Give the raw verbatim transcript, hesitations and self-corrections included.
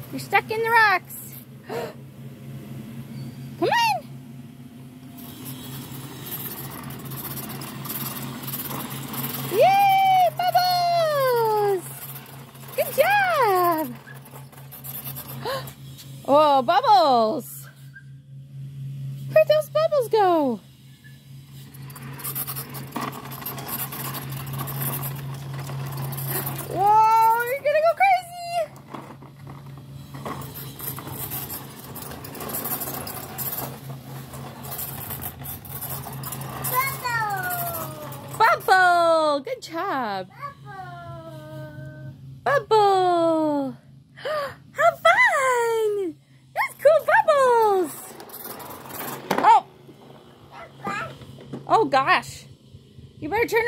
You're stuck in the rocks. Come on. Yay, Bubbles! Good job. Oh, Bubbles. Where'd those bubbles go? Whoa, you're gonna go crazy! Bubble! Bubble! Good job! Bubble! Bubble! Have fun! That's cool, Bubbles! Oh! Oh gosh! You better turn